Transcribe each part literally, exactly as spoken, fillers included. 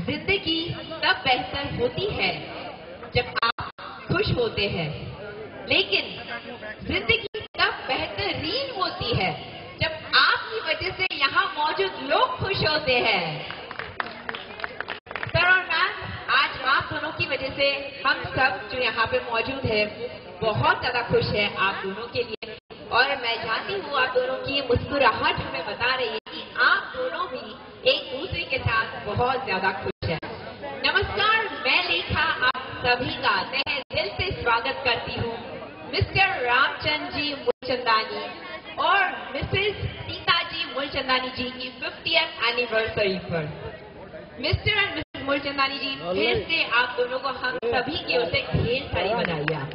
जिंदगी तब बेहतर होती है जब आप खुश होते हैं, लेकिन जिंदगी तब बेहतरीन होती है जब आपकी वजह से यहाँ मौजूद लोग खुश होते हैं। सर और मैम, आज आप दोनों की वजह से हम सब जो यहाँ पे मौजूद है बहुत ज्यादा खुश है आप दोनों के लिए, और मैं जानती हूँ आप दोनों की मुस्कुराहट हमें बता रही है कि आप दोनों भी एक दूसरे के साथ बहुत ज्यादा खुश हैं। नमस्कार, मैं लेखा आप सभी का तहे दिल से स्वागत करती हूँ मिस्टर रामचंद्र जी मूलचंदानी और मिसेस सीता जी मूलचंदानी जी की फिफ्टियथ एनिवर्सरी पर। Mr and Mrs Moolchandani ji, फिर से आप दोनों को हम सभी की ओर से ढेर सारी बधाइयाँ।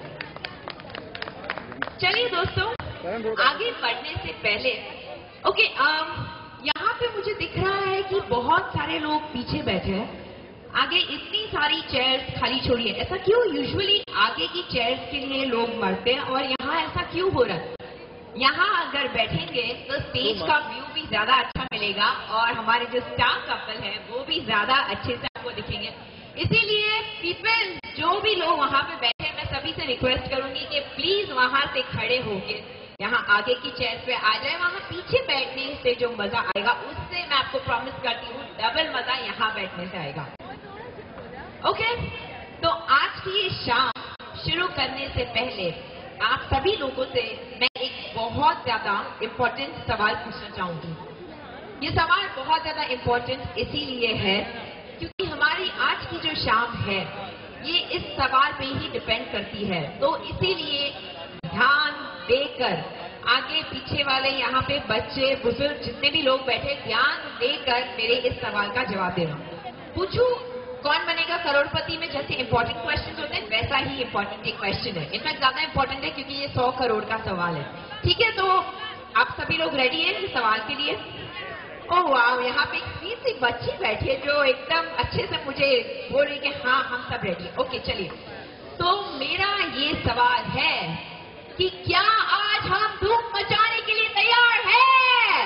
चलिए दोस्तों, आगे बढ़ने से पहले ओके, यहाँ पे मुझे दिख रहा है कि बहुत सारे लोग पीछे बैठे हैं, आगे इतनी सारी चेयर्स खाली छोड़ी है। ऐसा क्यों? यूजुअली आगे की चेयर्स के लिए लोग मरते हैं और यहाँ ऐसा क्यों हो रहा है? यहाँ अगर बैठेंगे तो स्टेज का व्यू भी ज्यादा अच्छा मिलेगा और हमारे जो स्टार कपल है वो भी ज्यादा अच्छे से आपको दिखेंगे। इसीलिए पीपल, जो भी लोग वहाँ पे बैठे, मैं सभी से रिक्वेस्ट करूंगी कि प्लीज वहाँ से खड़े होके यहाँ आगे की चेयर पे आ जाए। वहाँ पीछे बैठने से जो मजा आएगा उससे मैं आपको प्रॉमिस करती हूँ डबल मजा यहाँ बैठने से आएगा। ओके, तो आज की ये शाम शुरू करने से पहले आप सभी लोगों से मैं एक बहुत ज्यादा इम्पोर्टेंट सवाल पूछना चाहूंगी। ये सवाल बहुत ज्यादा इम्पोर्टेंट इसीलिए है क्योंकि हमारी आज की जो शाम है ये इस सवाल पे ही डिपेंड करती है। तो इसीलिए ध्यान देकर, आगे पीछे वाले यहाँ पे बच्चे बुजुर्ग जितने भी लोग बैठे, ध्यान देकर मेरे इस सवाल का जवाब देना। पूछूं कौन बनेगा करोड़पति में जैसे इंपॉर्टेंट क्वेश्चन होते हैं वैसा ही इंपॉर्टेंट एक क्वेश्चन है। इनफैक्ट ज्यादा इंपॉर्टेंट है क्योंकि ये सौ करोड़ का सवाल है। ठीक है, तो आप सभी लोग रेडी हैं इस सवाल के लिए? ओह वाह, यहाँ पे एक स्वीट सी बच्ची बैठी है जो एकदम अच्छे से मुझे बोल रही कि हाँ हम सब रेडी है। ओके चलिए, तो मेरा ये सवाल है कि क्या आज हम धूम मचाने के लिए तैयार हैं?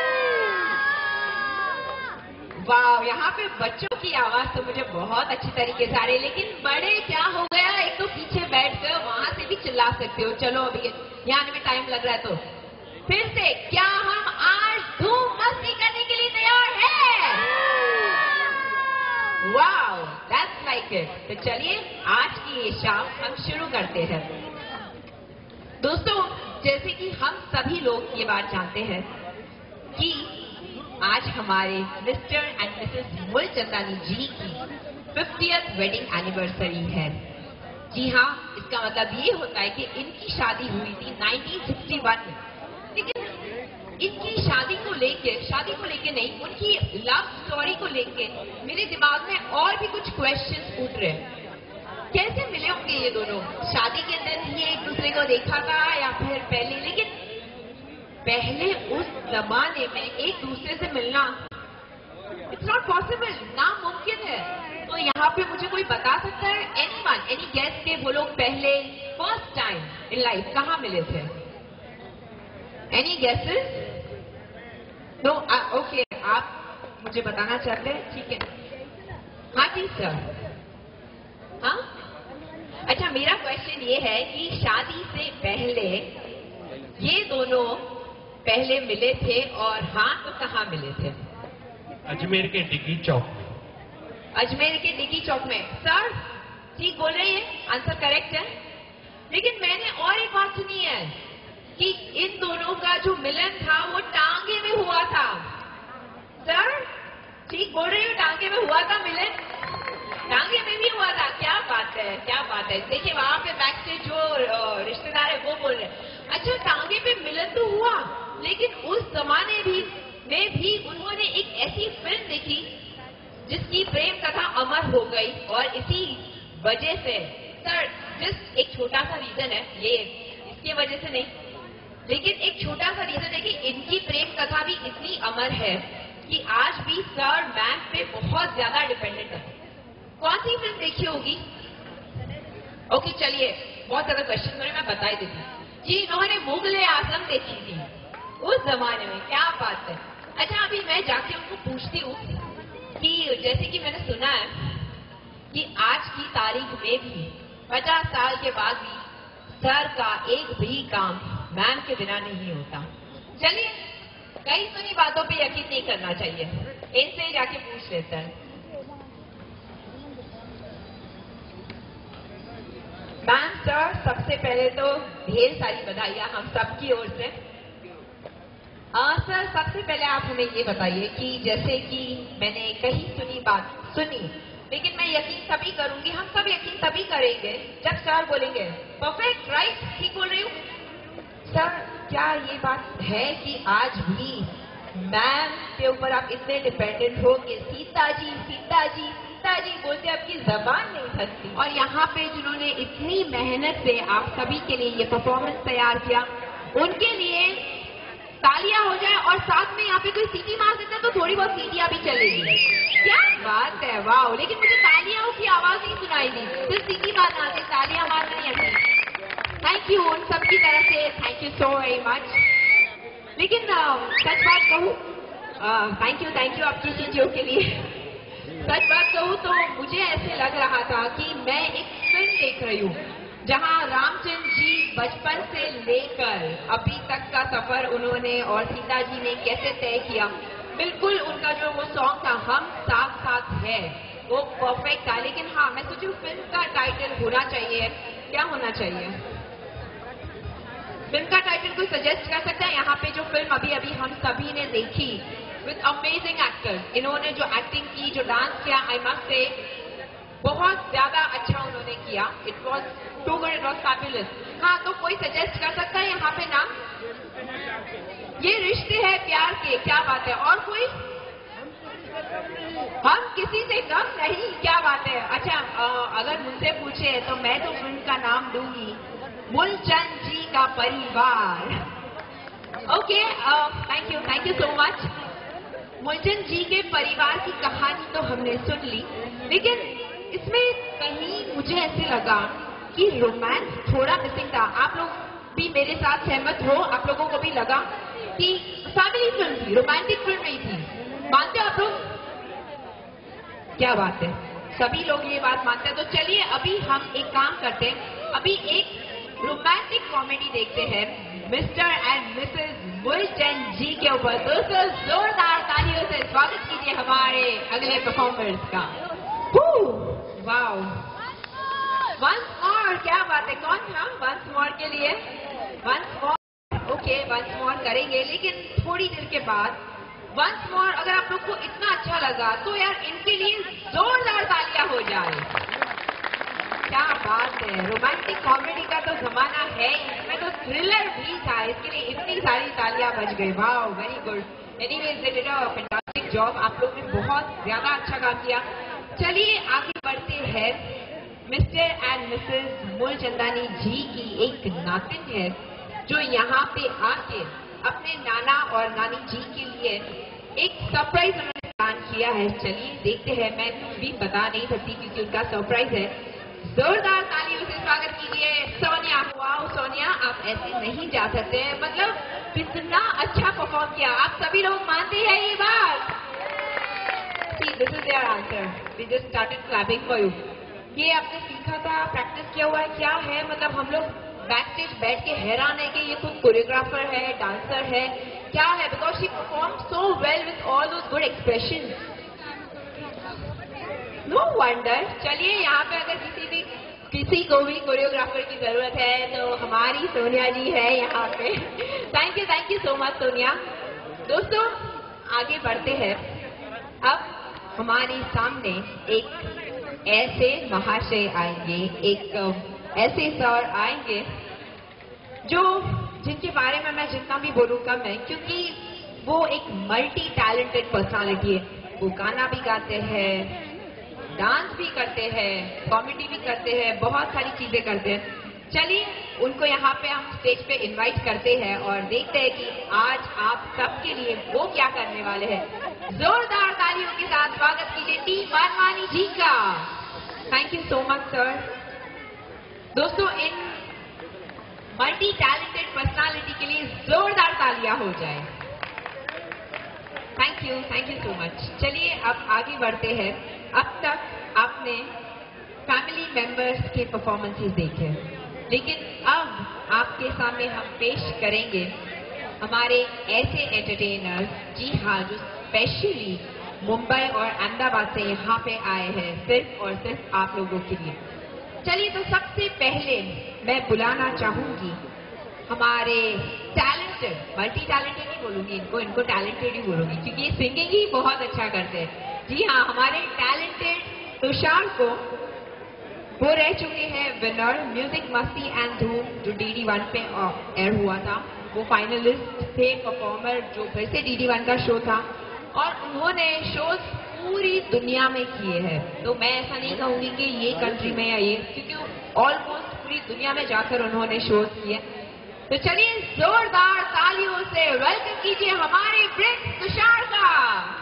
वाह, यहाँ पे बच्चों की आवाज तो मुझे बहुत अच्छी तरीके से आ रही है, लेकिन बड़े क्या हो गया, एक तो पीछे बैठ गए, वहां से भी चिल्ला सकते हो। चलो अभी यहाँ आने में टाइम लग रहा है तो फिर से, क्या हम आज धूम मस्ती करने के लिए तैयार हैं? Wow, that's like it. तो चलिए आज की ये शाम हम शुरू करते हैं। दोस्तों, जैसे कि हम सभी लोग ये बात जानते हैं कि आज हमारे Mr and Mrs Moolchandani ji की फिफ्टियथ वेडिंग एनिवर्सरी है। जी हाँ, इसका मतलब ये होता है कि इनकी शादी हुई थी नाइनटीन सिक्सटी वन में, लेकिन इनकी शादी को लेके शादी को लेके नहीं, उनकी लव स्टोरी को लेके मेरे दिमाग में और भी कुछ क्वेश्चंस उठ रहे हैं। कैसे मिले होंगे ये दोनों? शादी के दिन ही एक दूसरे को देखा था या फिर पहले? लेकिन पहले उस जमाने में एक दूसरे से मिलना इट्स नॉट पॉसिबल, नामुमकिन है। तो यहाँ पे मुझे कोई बता सकता है? एनीवन, एनी गेस के वो लोग पहले फर्स्ट टाइम इन लाइफ कहाँ मिले थे? Any guesses? नो, ओके, आप मुझे बताना चाहते हैं? ठीक है, हाँ जी सर। हाँ, अच्छा, मेरा क्वेश्चन ये है कि शादी से पहले ये दोनों पहले मिले थे और हाँ तो कहाँ मिले थे? अजमेर के डिग्गी चौक में। अजमेर के डिग्गी चौक में। सर ठीक बोल रहे हैं, आंसर करेक्ट है। लेकिन मैंने और एक बात सुनी है कि इन दोनों का जो मिलन था वो टांगे में हुआ था। सर ठीक बोल रहे हो, टांगे में हुआ था मिलन? टांगे में भी हुआ था? क्या बात है, क्या बात है। देखिए वहां पे बैक स्टेज जो रिश्तेदार है वो बोल रहे हैं। अच्छा, टांगे पे मिलन तो हुआ, लेकिन उस जमाने भी में भी उन्होंने एक ऐसी फिल्म देखी जिसकी प्रेम कथा अमर हो गई, और इसी वजह से सर, जिस एक छोटा सा रीजन है, ये इसकी वजह से नहीं, लेकिन एक छोटा सा रीजन है कि इनकी प्रेम कथा भी इतनी अमर है कि आज भी सर मैम पे बहुत ज्यादा डिपेंडेंट है। कौन सी फिल्म देखी होगी? ओके चलिए, बहुत ज्यादा क्वेश्चन हो रहे, मैं बता ही देती हूँ जी। इन्होंने मुगले आजम देखी थी उस जमाने में। क्या बात है। अच्छा, अभी मैं जाके उनको पूछती हूँ कि जैसे कि मैंने सुना है कि आज की तारीख में भी पचास साल के बाद भी सर का एक भी काम मैम के बिना नहीं होता। चलिए, कई सुनी बातों पे यकीन नहीं करना चाहिए, इनसे जाके पूछ लेते हैं। मैम सर, सबसे पहले तो ढेर सारी बधाइयां हम सबकी ओर से। आ, सर, सबसे पहले आप हमें ये बताइए कि जैसे कि मैंने कहीं सुनी बात सुनी, लेकिन मैं यकीन तभी करूंगी, हम सब यकीन तभी करेंगे जब सर बोलेंगे परफेक्ट, राइट, ठीक बोल रही हूँ। सर, क्या ये बात है कि आज भी मैम के ऊपर आप इतने डिपेंडेंट हो कि सीता जी सीता जी सीता जी बोलते आपकी जबान नहीं थकती? और यहाँ पे जिन्होंने इतनी मेहनत से आप सभी के लिए ये परफॉर्मेंस तैयार किया, उनके लिए तालियां हो जाए। और साथ में यहाँ पे कोई सीटी मार देता है तो थोड़ी बहुत सीटियां भी चलेगी। क्या बात है, वाह। लेकिन मुझे तालियां की आवाज नहीं सुनाई दी, सिर्फ सीटी मारना आती, तालियां मारना नहीं आती। थैंक यू उन सबकी तरफ से, thank you so very much. लेकिन सच बात कहूँ, थैंक यू थैंक यू आपकी चीजों के लिए। सच बात कहूँ तो मुझे ऐसे लग रहा था कि मैं एक फिल्म देख रही हूँ जहाँ रामचंद्र जी बचपन से लेकर अभी तक का सफर उन्होंने और सीता जी ने कैसे तय किया। बिल्कुल उनका जो वो सॉन्ग था हम साथ साथ है, वो परफेक्ट था। लेकिन हाँ, मैं सोचूं फिल्म का टाइटल होना चाहिए, क्या होना चाहिए? फिल्म का टाइटल कोई सजेस्ट कर सकता है? यहाँ पे जो फिल्म अभी अभी हम सभी ने देखी विद अमेजिंग एक्टर्स, इन्होंने जो एक्टिंग की, जो डांस किया, आई मस्ट से बहुत ज्यादा अच्छा उन्होंने किया। It was too good, it was fabulous. हाँ, तो कोई सजेस्ट कर सकता है यहाँ पे नाम? ये रिश्ते हैं प्यार के, क्या बात है। और कोई? हम किसी से कम नहीं, क्या बात है। अच्छा, आ, अगर मुझसे पूछे तो मैं तो फिल्म का नाम दूंगी मूलचंद जी का परिवार। Okay, thank you thank you so much. Moolchand ji के परिवार की कहानी तो हमने सुन ली, लेकिन इसमें कहीं मुझे ऐसे लगा कि रोमांस थोड़ा मिसिंग था। आप लोग भी मेरे साथ सहमत हो? आप लोगों को भी लगा कि फैमिली फिल्म थी, रोमांटिक फिल्म नहीं थी? मानते हो आप लोग? क्या बात है, सभी लोग ये बात मानते हैं। तो चलिए अभी हम एक काम करते हैं, अभी एक रोमांटिक कॉमेडी देखते हैं Mr and Mrs Moolchand ji के ऊपर। दोस्तों, जोरदार तालियों से स्वागत कीजिए हमारे अगले परफॉर्मर्स का। वाओ, वंस मोर, क्या बात है। कौन था वंस मोर के लिए? Once more, okay, once more करेंगे, लेकिन थोड़ी देर के बाद। वंस मोर अगर आप लोग को इतना अच्छा लगा तो यार इनके लिए जोरदार तालियां हो जाए। क्या बात है, रोमांटिक कॉमेडी का तो जमाना है, इसमें तो थ्रिलर भी था, इसके लिए इतनी सारी तालियां बज गई। Wow, very good. Anyways, they did a fantastic job, आप लोग ने बहुत ज्यादा अच्छा काम किया। चलिए आगे बढ़ते हैं। Mr and Mrs Moolchandani ji की एक नातिन है जो यहाँ पे आके अपने नाना और नानी जी के लिए एक सरप्राइज उन्होंने प्लान किया है। चलिए देखते हैं, मैं कुछ भी बता नहीं सकती क्योंकि उनका सरप्राइज है। जोरदार तालियों से स्वागत कीजिए सोनिया। वाओ सोनिया, आप ऐसे नहीं जा सकते, मतलब कितना अच्छा परफॉर्म किया। आप सभी लोग मानते हैं ये बात? See, this is their answer. We just started clapping for you. ये आपने सीखा था, प्रैक्टिस किया हुआ है, क्या है? मतलब हम लोग बैक स्टेज बैठ के हैरान है कि ये खुद कोरियोग्राफर है, डांसर है, क्या है? Because she perform so well with all those good expression. No wonder. चलिए यहाँ पे अगर किसी भी किसी को भी कोरियोग्राफर की जरूरत है तो हमारी सोनिया जी है यहाँ पे। Thank you thank you so much Sonia. दोस्तों आगे बढ़ते हैं। अब हमारे सामने एक ऐसे महाशय आएंगे, एक ऐसे सर आएंगे जो जिनके बारे में मैं जितना भी बोलूँ कम है, क्योंकि वो एक मल्टी टैलेंटेड पर्सनालिटी है। वो गाना भी गाते हैं, डांस भी करते हैं, कॉमेडी भी करते हैं, बहुत सारी चीजें करते हैं। चलिए उनको यहाँ पे हम स्टेज पे इनवाइट करते हैं और देखते हैं कि आज आप सबके लिए वो क्या करने वाले हैं। जोरदार तालियों के साथ स्वागत कीजिए टी वानवानी जी का। Thank you so much sir. दोस्तों इन मल्टी टैलेंटेड पर्सनालिटी के लिए जोरदार तालियां हो जाए। Thank you thank you so much. चलिए अब आगे बढ़ते हैं। अब तक आपने फैमिली मेंबर्स के परफॉर्मेंसेस देखे, लेकिन अब आपके सामने हम पेश करेंगे हमारे ऐसे एंटरटेनर्स, जी हाँ, जो स्पेशली मुंबई और अहमदाबाद से यहाँ पे आए हैं सिर्फ और सिर्फ आप लोगों के लिए। चलिए, तो सबसे पहले मैं बुलाना चाहूंगी हमारे टैलेंटेड, मल्टी टैलेंटेड नहीं बोलूंगी इनको, इनको टैलेंटेड ही बोलूंगी क्योंकि ये सिंगिंग ही बहुत अच्छा करते हैं। जी हाँ, हमारे टैलेंटेड तुषार को, वो रह चुके हैं विनर म्यूजिक मस्ती एंड धूम जो डी डी वन पे एयर हुआ था। वो फाइनलिस्ट थे, परफॉर्मर जो फिर से डी डी वन का शो था, और उन्होंने शोज पूरी दुनिया में किए हैं। तो मैं ऐसा नहीं कहूंगी कि ये कंट्री में या ये, क्योंकि ऑलमोस्ट पूरी दुनिया में जाकर उन्होंने शोज किए। तो चलिए जोरदार तालियों से वेलकम कीजिए हमारे प्रिंस तुषार का।